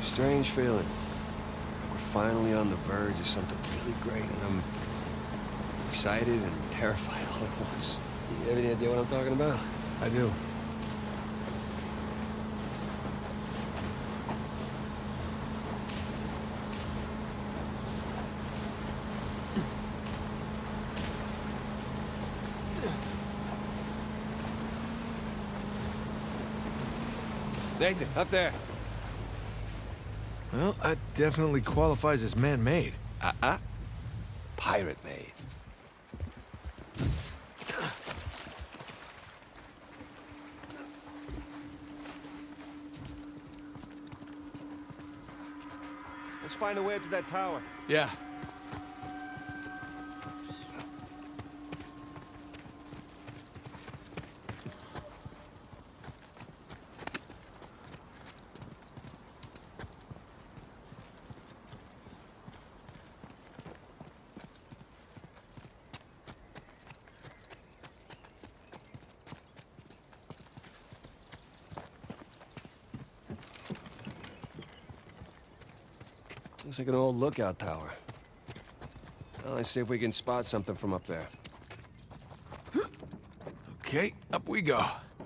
Strange feeling. We're finally on the verge of something really great, and I'm excited and terrified all at once. You have any idea what I'm talking about? I do. Nathan, up there. Well, that definitely qualifies as man-made. Pirate-made. Let's find a way up to that tower. Yeah. Looks like an old lookout tower. Well, let's see if we can spot something from up there. Okay, up we go.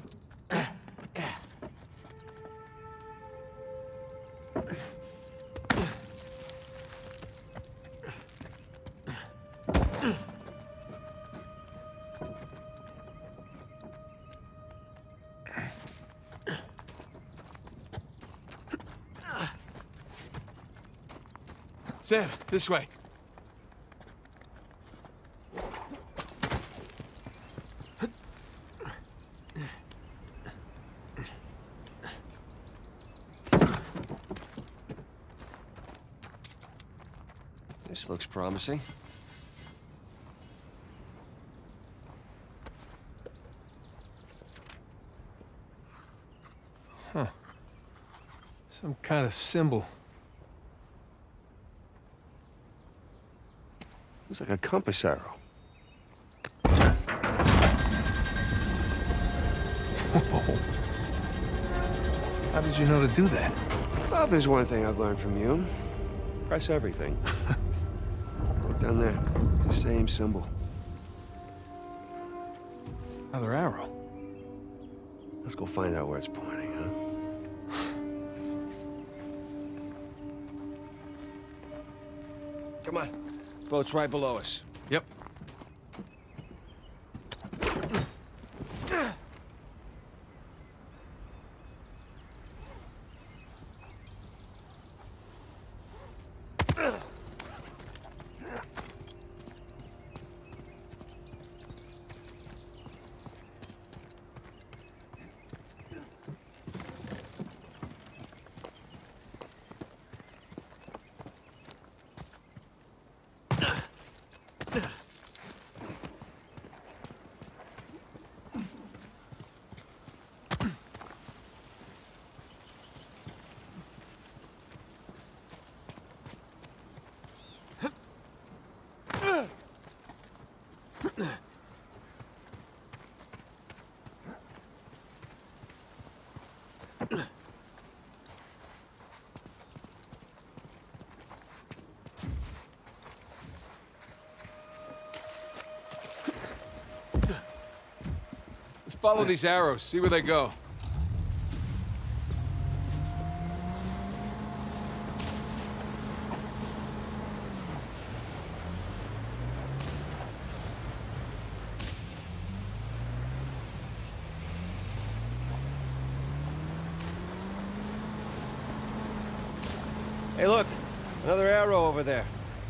Sam, this way. This looks promising. Huh. Some kind of symbol. Looks like a compass arrow. Whoa. How did you know to do that? Well, there's one thing I've learned from you. Press everything. Look down there. It's the same symbol. Another arrow. Let's go find out where it's pointing, huh? Come on. Boat's right below us. Yep. Let's follow these arrows, see where they go. Hey, look. Another arrow over there.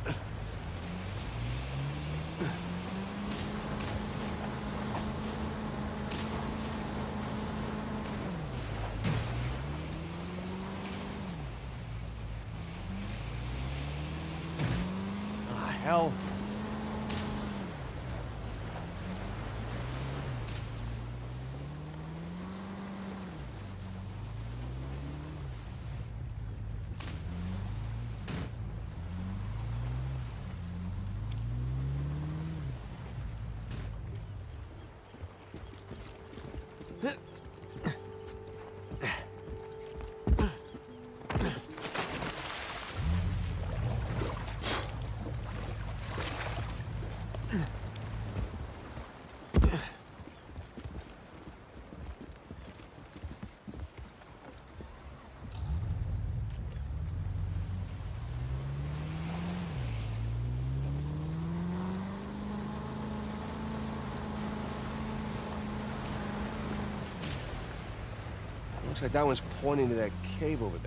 Ah, hell. Looks like that one's pointing to that cave over there.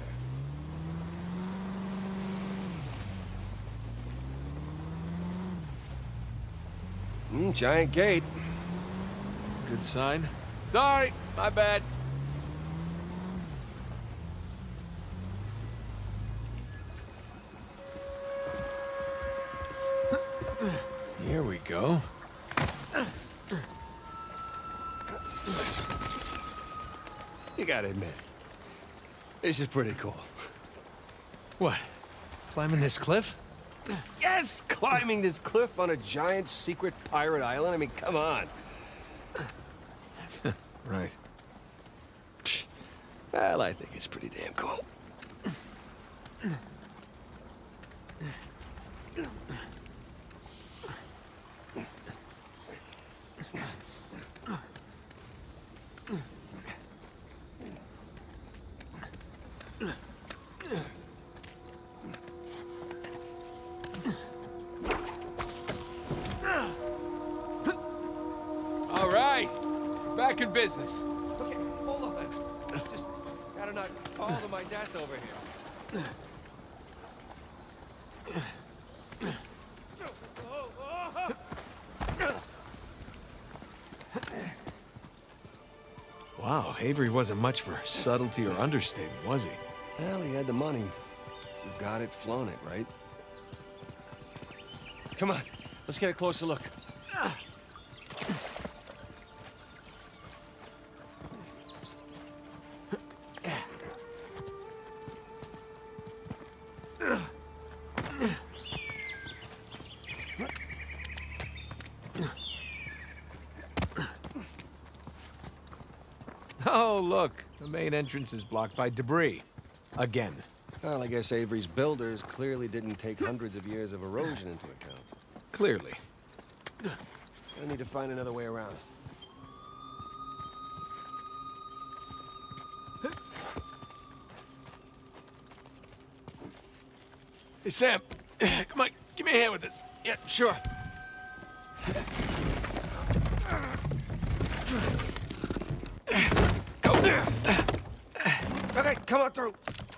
Giant gate. Good sign. Sorry, my bad. Here we go. You gotta admit, this is pretty cool. What? Climbing this cliff? Yes! Climbing this cliff on a giant secret pirate island? I mean, come on. Right. Well, I think it's pretty damn cool. All right. Back in business. Okay, hold on. Just gotta not fall to my death over here. Wow, Avery wasn't much for subtlety or understatement, was he? Well, he had the money. You've got it, flown it, right? Come on, let's get a closer look. Oh, look. The main entrance is blocked by debris. Again. Well, I guess Avery's builders clearly didn't take hundreds of years of erosion into account. Clearly. I need to find another way around. Hey, Sam. Come on, give me a hand with this. Yeah, sure. Go! Okay, come on through.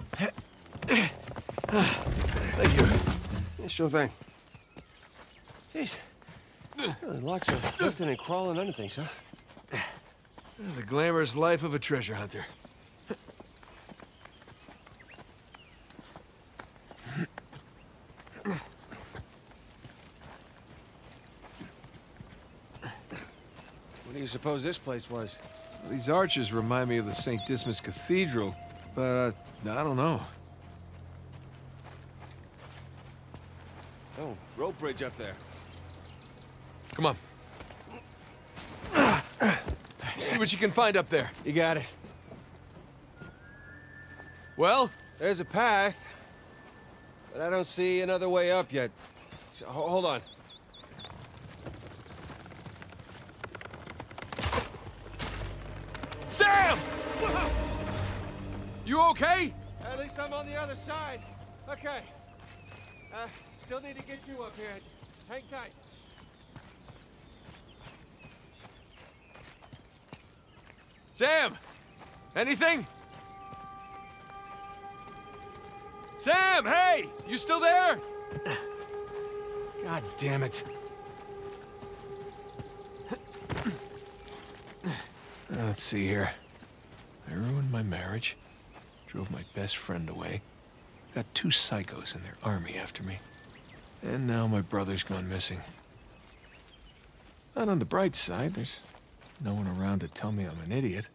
Thank you. Yeah, sure thing. Jeez. Really lots of lifting and crawling under things, huh? The glamorous life of a treasure hunter. What do you suppose this place was? These arches remind me of the St. Dismas Cathedral, but I don't know. Oh, rope bridge up there. Come on. See what you can find up there. You got it. Well? There's a path, but I don't see another way up yet. So, hold on. Sam! You okay? At least I'm on the other side. Okay. Still need to get you up here. Hang tight. Sam! Anything? Sam, hey! You still there? God damn it. Let's see here. I ruined my marriage. Drove my best friend away. Got 2 psychos in their army after me. And now my brother's gone missing. Not on the bright side, there's no one around to tell me I'm an idiot.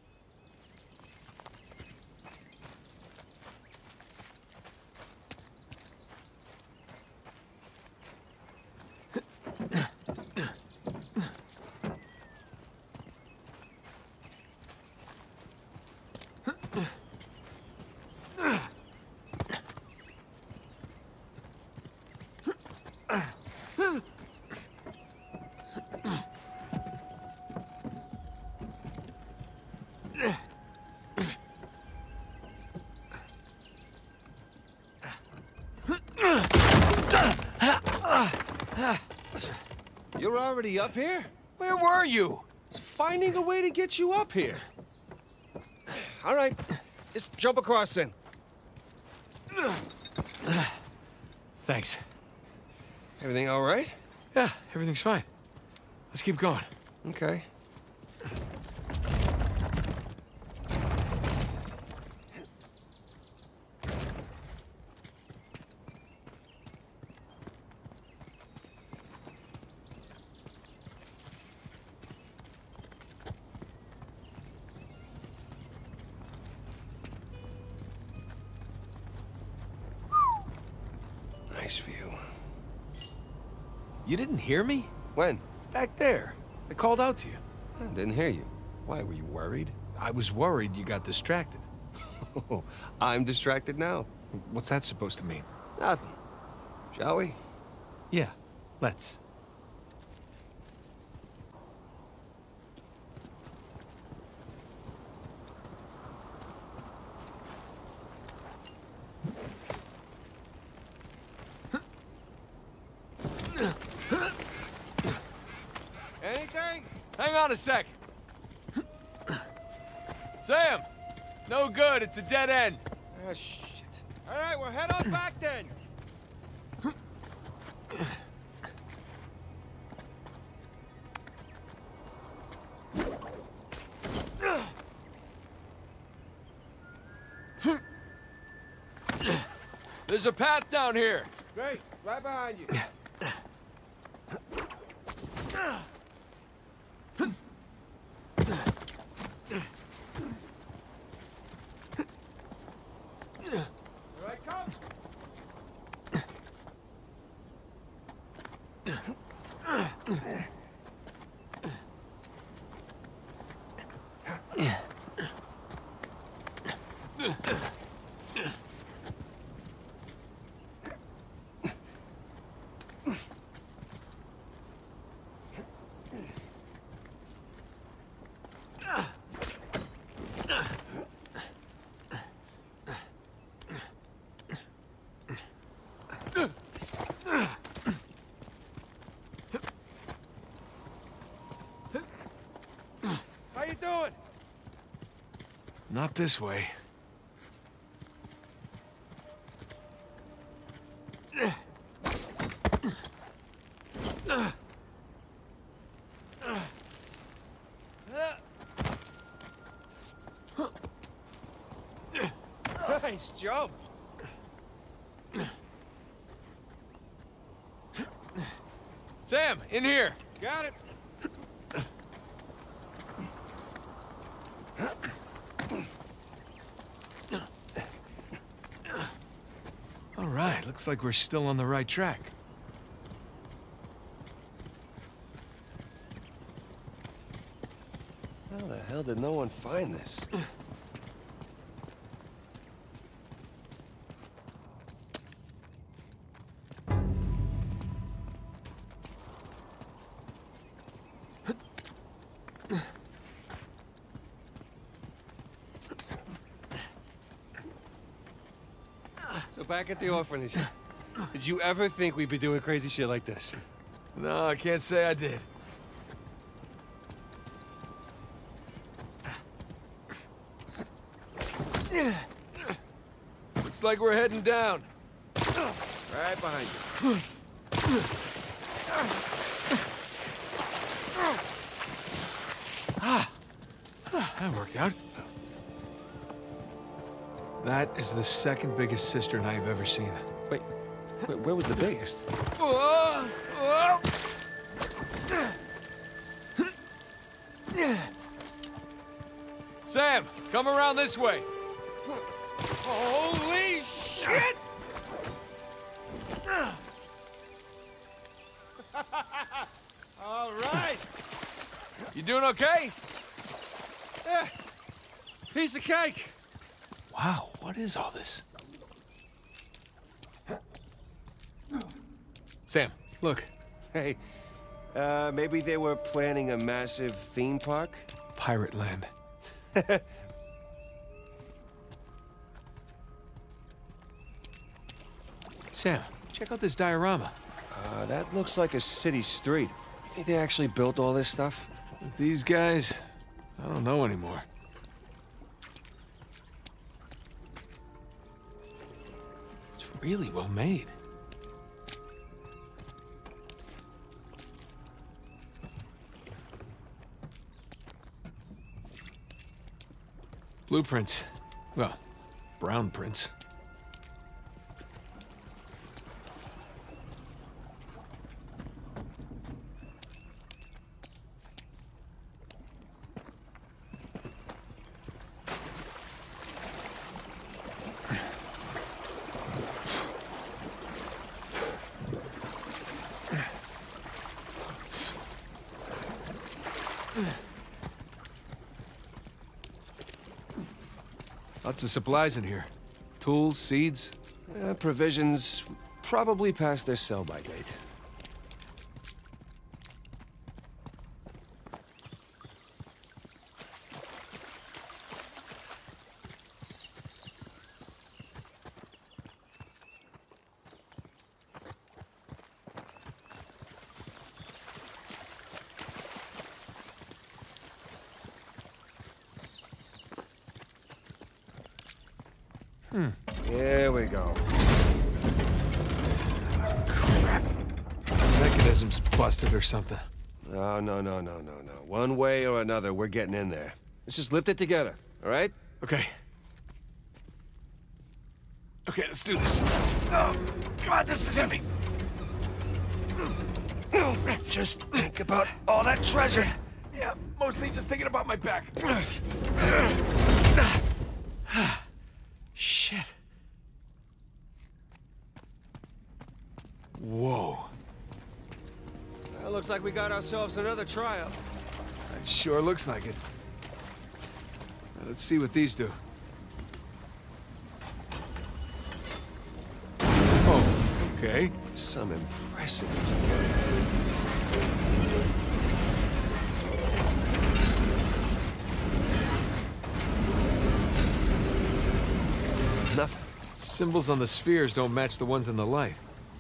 You're already up here? Where were you? Finding a way to get you up here. All right, Just jump across then. Thanks. Everything all right? Yeah, everything's fine. Let's keep going. Okay. Nice view. You didn't hear me? When? Back there. I called out to you. I didn't hear you. Why, were you worried? I was worried you got distracted. Oh, I'm distracted now. What's that supposed to mean? Nothing. Shall we? Yeah, let's. Anything? Hang on a sec. Sam! No good, it's a dead end. Ah, shit. All right, we'll head on back then. There's a path down here. Great, right behind you. Here I come. How you doing? Not this way. Nice jump. Sam, in here. Got it. All right, looks like we're still on the right track. How the hell did no one find this? So back at the orphanage, did you ever think we'd be doing crazy shit like this? No, I can't say I did. Looks like we're heading down. Right behind you. That worked out. That is the second biggest cistern I've ever seen. Wait, where was the biggest? Sam, come around this way. Holy shit! All right. You doing okay? Yeah. Piece of cake. Wow, what is all this? Sam, look. Hey, maybe they were planning a massive theme park? Pirate land. Sam, check out this diorama. That looks like a city street. You think they actually built all this stuff? With these guys, I don't know anymore. really well made. Blueprints. Well, brown prints. Lots of supplies in here. Tools, seeds. Provisions probably past their sell-by date. Here we go. Crap. Mechanism's busted or something. No. One way or another, we're getting in there. Let's just lift it together, all right? Okay. Okay, let's do this. Oh, God, this is heavy. Just think about all that treasure. Yeah, mostly just thinking about my back. Shit. Whoa. Well, looks like we got ourselves another trial. It sure looks like it. Now, let's see what these do. Oh, okay. Some impressive. Nothing. Symbols on the spheres don't match the ones in the light.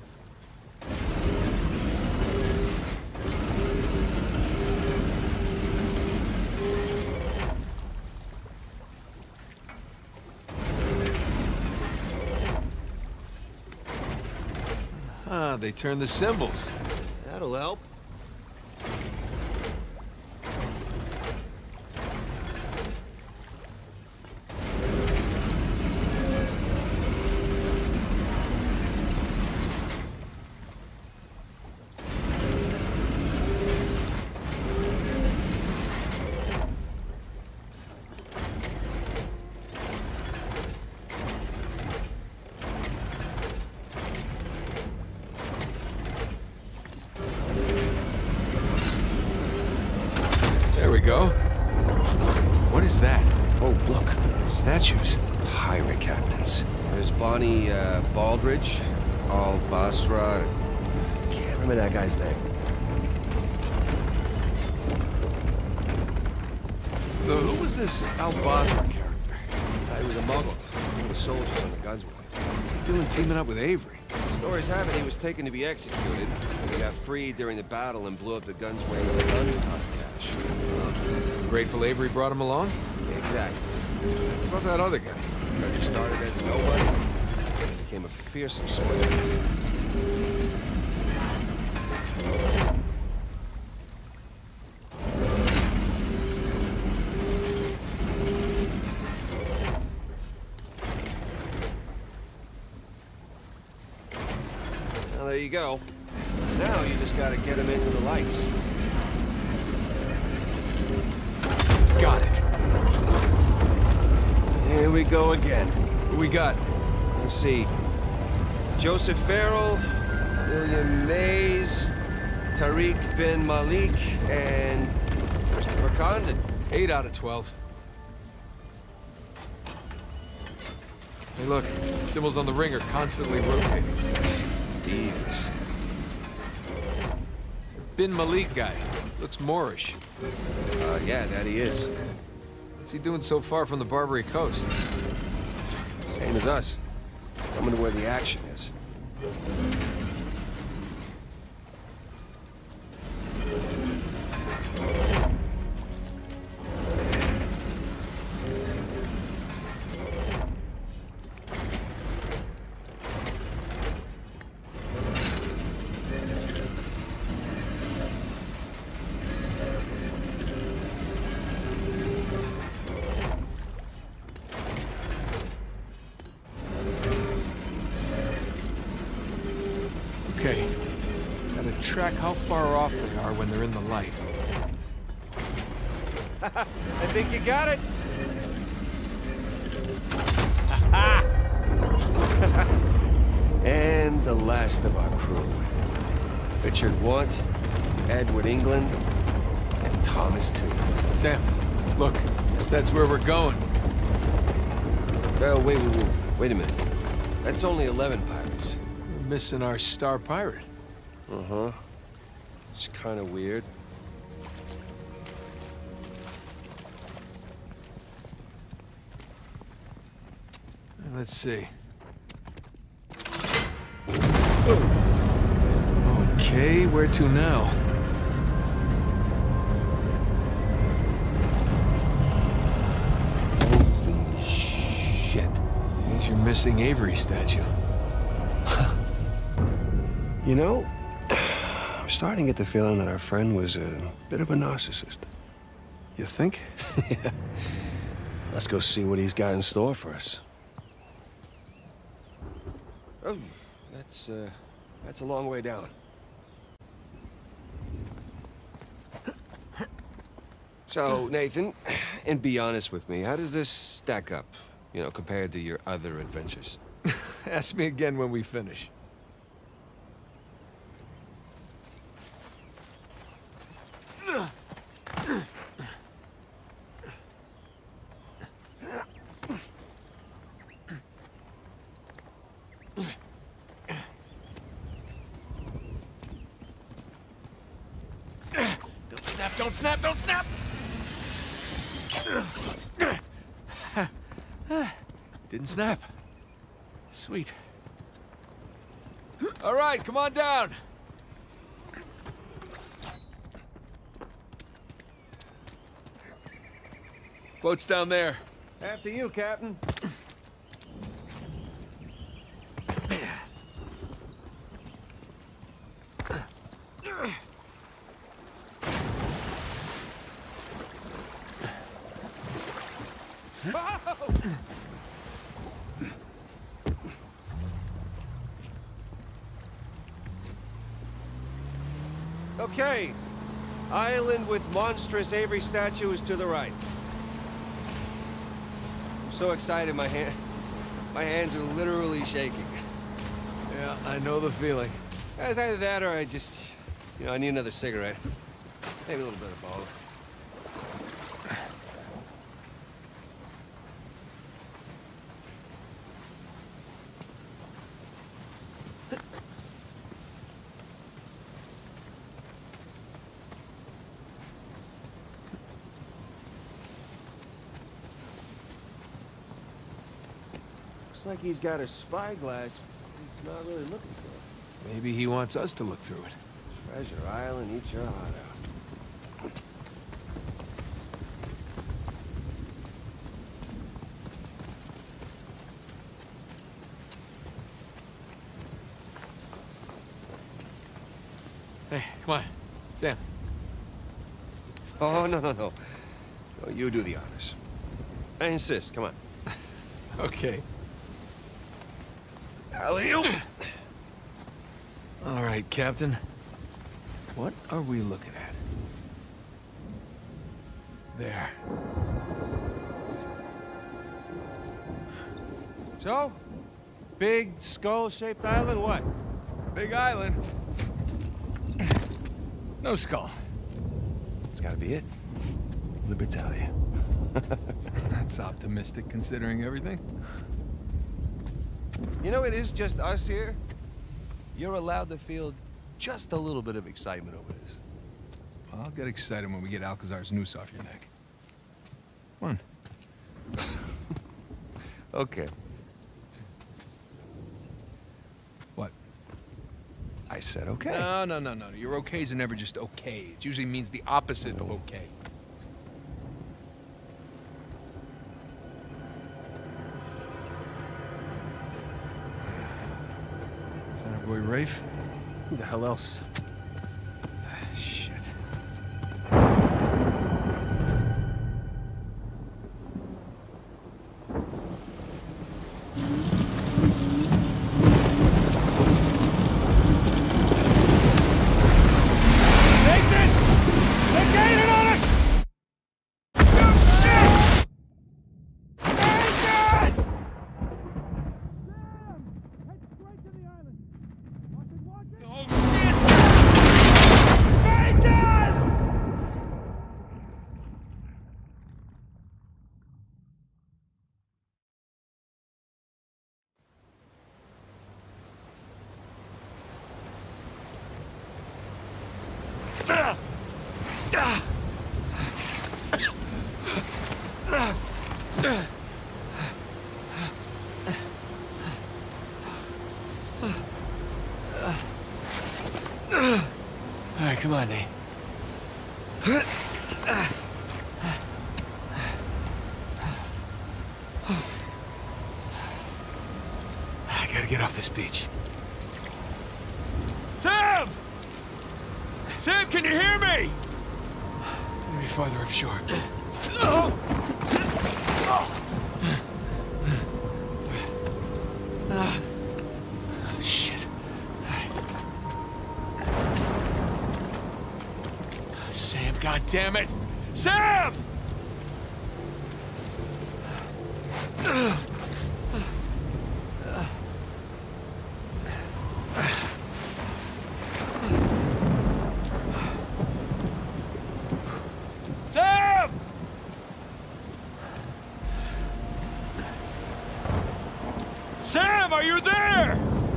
Ah, they turn the symbols. That'll help. There we go. What is that? Oh, look. Statues. Pirate captains. There's Bonnie Baldridge, Al Basra. Can't remember that guy's name. So who was this Al Basra character? He was a muggle. One of the soldiers on the Gunsway. What's he doing teaming up with Avery? Stories have it he was taken to be executed. He got freed during the battle and blew up the Gunsway with a gun ton of cash. Grateful Avery brought him along? Exactly. What about that other guy? He started as a nobody, became a fearsome swordsman. Well, there you go. Now you just gotta get him into the lights. Got it. Here we go again. Who we got? Let's see. Joseph Farrell, William Mays, Tariq bin Malik, and Christopher Condon. 8 out of 12. Hey, look. Symbols on the ring are constantly rotating. Thieves. Bin Malik guy. Looks Moorish. Yeah, that he is. What's he doing so far from the Barbary coast? Same as us. Coming to where the action is. Okay. Gotta track how far off they are when they're in the light. I think you got it. And the last of our crew. Richard Want, Edward England, and Thomas Tew. Sam, look. That's where we're going. Oh, wait a minute. That's only 11 pirates. We're missing our star pirate. Uh-huh. It's kind of weird. Let's see. Okay, where to now? Holy shit. There's your missing Avery statue. You know, I'm starting to get the feeling that our friend was a bit of a narcissist. You think? Yeah. Let's go see what he's got in store for us. Oh, that's a long way down. So, Nathan, and be honest with me, how does this stack up, you know, compared to your other adventures? Ask me again when we finish. Don't snap, don't snap, don't snap! Didn't snap. Sweet. All right, come on down. Boat's down there. After you, Captain. Okay. Island with monstrous Avery statue is to the right. I'm so excited, my hands are literally shaking. Yeah, I know the feeling. It's either that or I just, you know, I need another cigarette. Maybe a little bit of both. Looks like he's got a spyglass. He's not really looking for it. Maybe he wants us to look through it. Treasure Island, eat your heart out. Hey, come on. Sam. Oh, no. No, you do the honors. I insist, come on. Okay. Alley-oop! All right, Captain. What are we looking at? There. So? Big skull-shaped island, what? Big island. No skull. It's gotta be it. Libertalia. That's optimistic considering everything. You know, it is just us here. You're allowed to feel just a little bit of excitement over this. Well, I'll get excited when we get Alcazar's noose off your neck. Come on. Okay. What? I said okay. No. Your okays are never just okay. It usually means the opposite of okay. Is that our boy Rafe? Who the hell else? Shit. All right, come on, Nate. I gotta get off this beach. Sam! Sam, can you hear me? Maybe farther up shore. Shit. Sam, goddammit! Sam! Sam! Sam, are you there?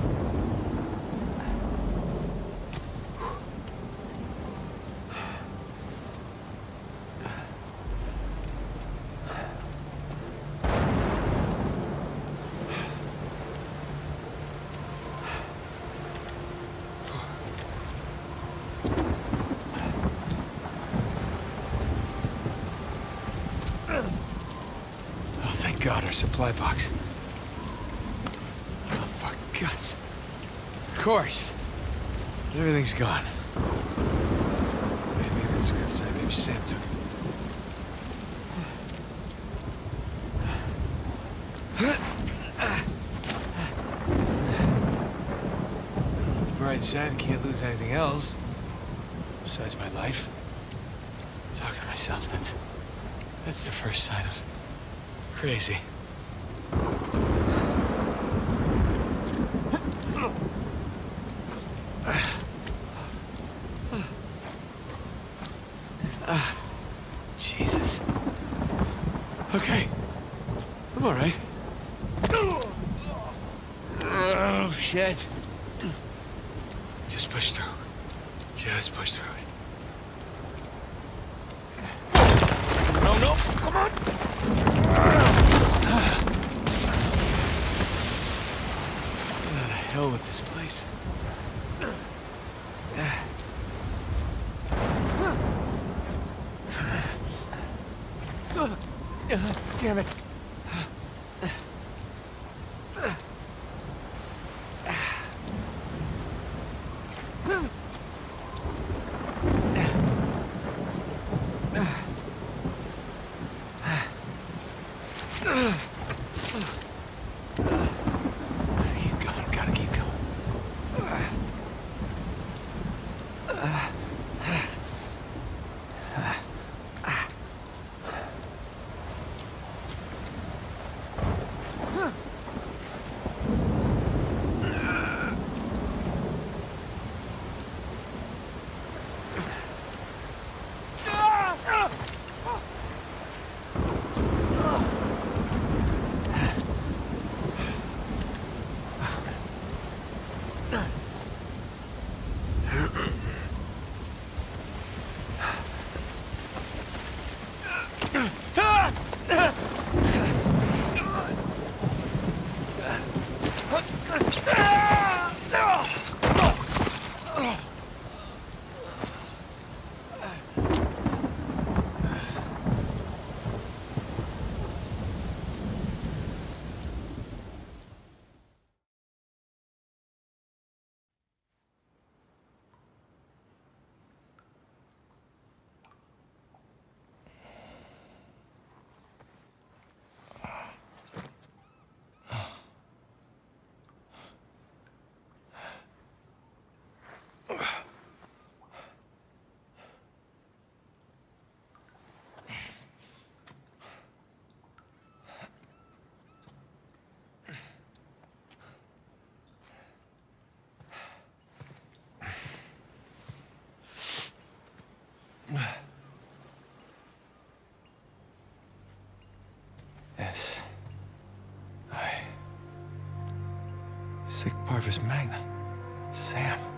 Oh, thank God, our supply box. Oh, for guts. Of course. Everything's gone. Maybe that's a good sign. Maybe Sam took it. On the bright side, can't lose anything else. Besides my life. Talking to myself, that's the first sign of crazy. Jesus. Okay. I'm all right. Oh, shit. Just push through. Just push through it. No, no, come on! What the hell with this place? Damn it. Keep going, gotta keep going. S. I. Sic Parvis Magna. Sam.